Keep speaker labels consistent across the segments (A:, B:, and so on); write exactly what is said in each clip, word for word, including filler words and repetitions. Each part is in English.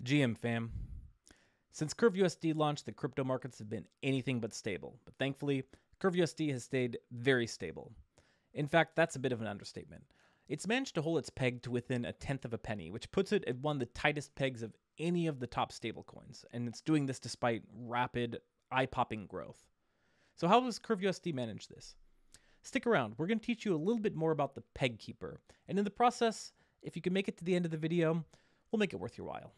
A: G M fam. Since crvUSD launched, the crypto markets have been anything but stable, but thankfully, crvUSD has stayed very stable. In fact, that's a bit of an understatement. It's managed to hold its peg to within a tenth of a penny, which puts it at one of the tightest pegs of any of the top stablecoins, and it's doing this despite rapid, eye-popping growth. So how does crvUSD manage this? Stick around, we're going to teach you a little bit more about the peg keeper, and in the process, if you can make it to the end of the video, we'll make it worth your while.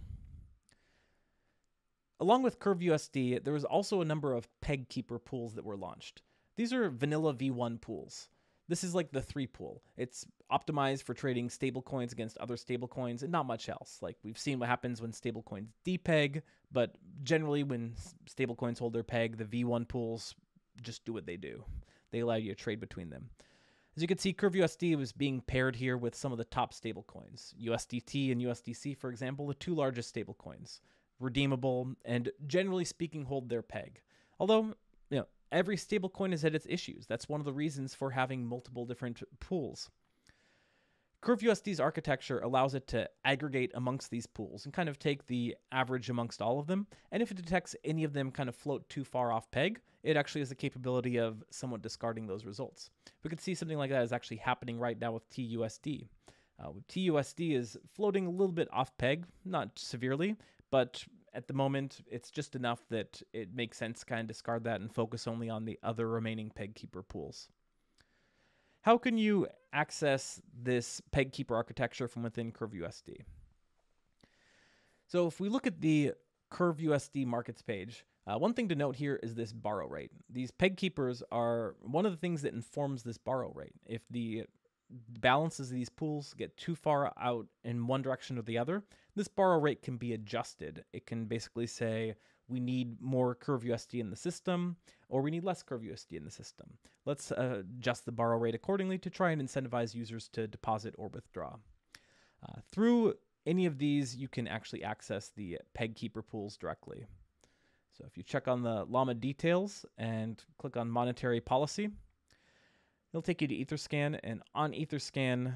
A: Along with crvUSD, there was also a number of peg keeper pools that were launched. These are vanilla V one pools. This is like the three pool. It's optimized for trading stablecoins against other stablecoins and not much else. Like we've seen what happens when stablecoins depeg, but generally when stablecoins hold their peg, the V one pools just do what they do. They allow you to trade between them. As you can see, crvUSD was being paired here with some of the top stablecoins. U S D T and U S D C, for example, the two largest stablecoins. Redeemable and generally speaking hold their peg. Although, you know, every stablecoin has had its issues. That's one of the reasons for having multiple different pools. crvUSD's architecture allows it to aggregate amongst these pools and kind of take the average amongst all of them. And if it detects any of them kind of float too far off peg, it actually has the capability of somewhat discarding those results. We could see something like that is actually happening right now with T U S D. Uh, T U S D is floating a little bit off peg, not severely, but at the moment, it's just enough that it makes sense to kind of discard that and focus only on the other remaining peg keeper pools. How can you access this peg keeper architecture from within crvUSD? So if we look at the crvUSD markets page, uh, one thing to note here is this borrow rate. These peg keepers are one of the things that informs this borrow rate. If the balances of these pools get too far out in one direction or the other, this borrow rate can be adjusted. It can basically say we need more crvUSD in the system or we need less crvUSD in the system. Let's uh, adjust the borrow rate accordingly to try and incentivize users to deposit or withdraw. Uh, through any of these, you can actually access the peg keeper pools directly. So if you check on the llama details and click on monetary policy, it'll take you to Etherscan, and on Etherscan,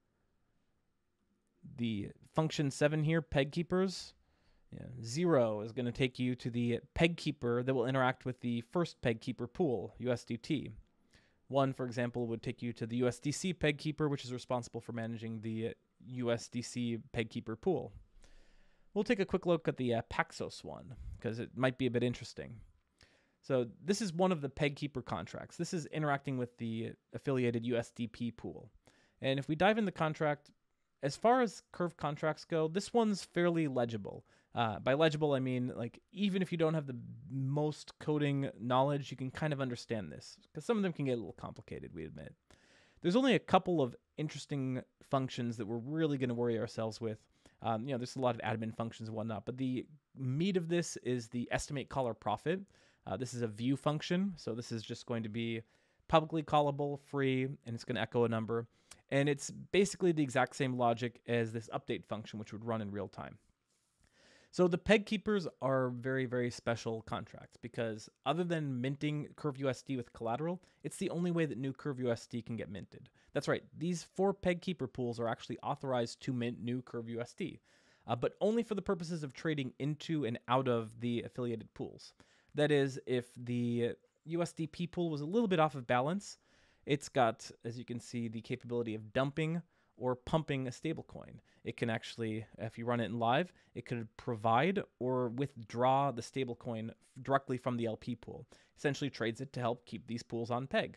A: the function seven here, peg keepers, yeah, zero is going to take you to the peg keeper that will interact with the first peg keeper pool, U S D T. One, for example, would take you to the U S D C peg keeper, which is responsible for managing the U S D C peg keeper pool. We'll take a quick look at the uh, Paxos one, because it might be a bit interesting. So this is one of the peg keeper contracts. This is interacting with the affiliated U S D P pool. And if we dive in the contract, as far as curve contracts go, this one's fairly legible. Uh, by legible, I mean, like, even if you don't have the most coding knowledge, you can kind of understand this, because some of them can get a little complicated, we admit. There's only a couple of interesting functions that we're really going to worry ourselves with. Um, you know, there's a lot of admin functions and whatnot, but the meat of this is the estimate caller profit. Uh, this is a view function, so this is just going to be publicly callable, free, and it's going to echo a number. And it's basically the exact same logic as this update function, which would run in real time. So the peg keepers are very, very special contracts because other than minting crvUSD with collateral, it's the only way that new crvUSD can get minted. That's right, these four peg keeper pools are actually authorized to mint new crvUSD, uh, but only for the purposes of trading into and out of the affiliated pools. That is, if the U S D P pool was a little bit off of balance, it's got, as you can see, the capability of dumping or pumping a stablecoin. It can actually, if you run it in live, it could provide or withdraw the stablecoin directly from the L P pool. Essentially trades it to help keep these pools on peg.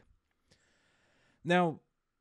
A: Now,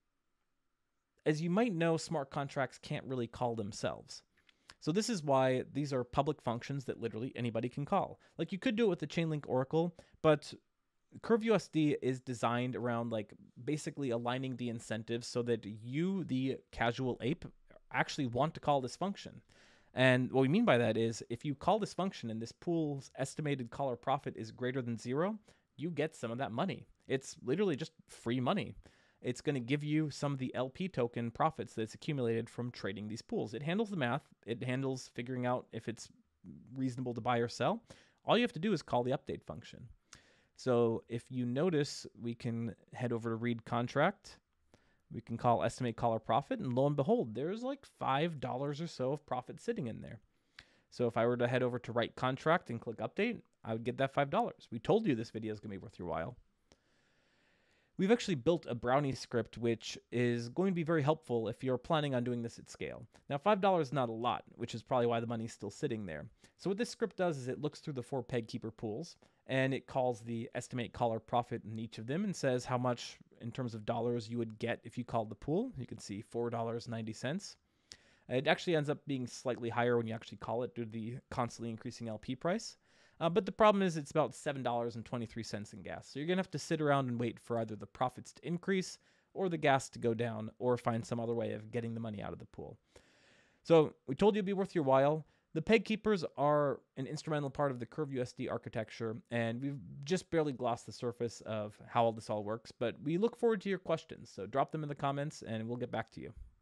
A: as you might know, smart contracts can't really call themselves. So this is why these are public functions that literally anybody can call. Like you could do it with the Chainlink Oracle, but crvUSD is designed around like basically aligning the incentives so that you, the casual ape, actually want to call this function. And what we mean by that is if you call this function and this pool's estimated caller profit is greater than zero, you get some of that money. It's literally just free money. It's going to give you some of the L P token profits that's accumulated from trading these pools. It handles the math. It handles figuring out if it's reasonable to buy or sell. All you have to do is call the update function. So if you notice, we can head over to read contract. We can call estimate caller profit, and lo and behold, there's like five dollars or so of profit sitting in there. So if I were to head over to write contract and click update, I would get that five dollars. We told you this video is going to be worth your while. We've actually built a Brownie script, which is going to be very helpful if you're planning on doing this at scale. Now, five dollars is not a lot, which is probably why the money's still sitting there. So what this script does is it looks through the four peg keeper pools, and it calls the estimate caller profit in each of them and says how much in terms of dollars you would get if you called the pool. You can see four dollars and ninety cents. It actually ends up being slightly higher when you actually call it due to the constantly increasing L P price. Uh, but the problem is it's about seven dollars and twenty-three cents in gas. So you're going to have to sit around and wait for either the profits to increase or the gas to go down, or find some other way of getting the money out of the pool. So we told you it'd be worth your while. The peg keepers are an instrumental part of the crvUSD architecture, and we've just barely glossed the surface of how all this all works, but we look forward to your questions. So drop them in the comments and we'll get back to you.